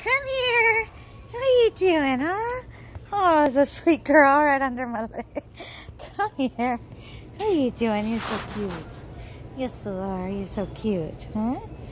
Come here. How you doing, huh? Oh, it's a sweet girl right under my leg. Come here. How you doing? You're so cute. Yes, you are. You're so cute, huh?